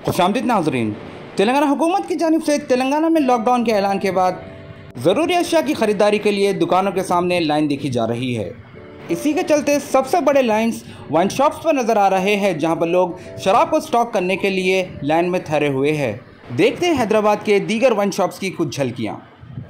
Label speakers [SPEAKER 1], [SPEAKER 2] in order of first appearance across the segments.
[SPEAKER 1] खुशामदीद नाज़रीन, तेलंगाना हुकूमत की जानिब से तेलंगाना में लॉकडाउन के ऐलान के बाद ज़रूरी अशिया की ख़रीदारी के लिए दुकानों के सामने लाइन देखी जा रही है। इसी के चलते सबसे बड़े लाइन्स वाइन शॉप्स पर नज़र आ रहे हैं, जहां पर लोग शराब को स्टॉक करने के लिए लाइन में ठहरे हुए हैं। देखते हैं हैदराबाद के दीगर वाइन शॉप्स की कुछ झलकियाँ।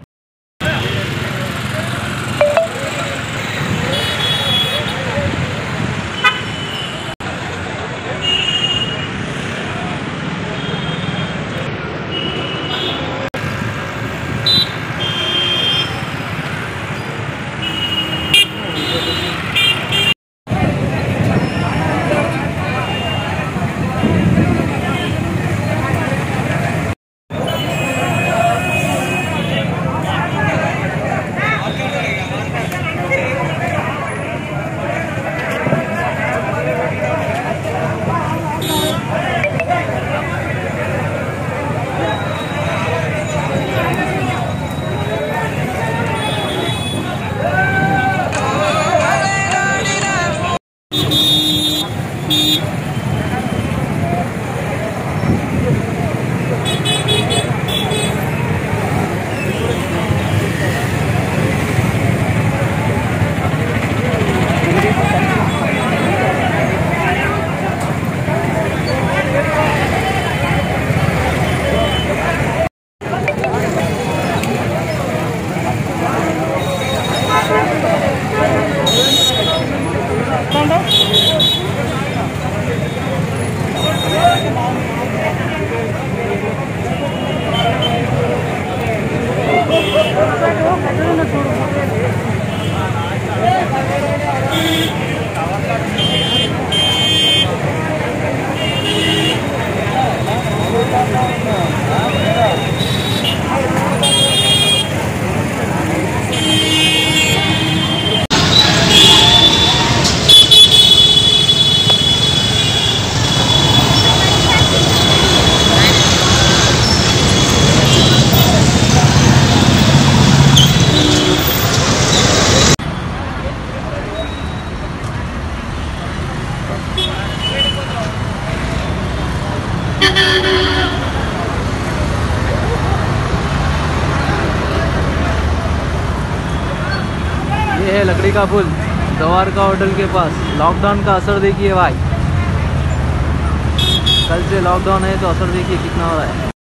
[SPEAKER 2] ये है लकड़ी का पुल जवार का होटल के पास। लॉकडाउन का असर देखिए भाई, कल से लॉकडाउन है तो असर देखिए कितना हो रहा है।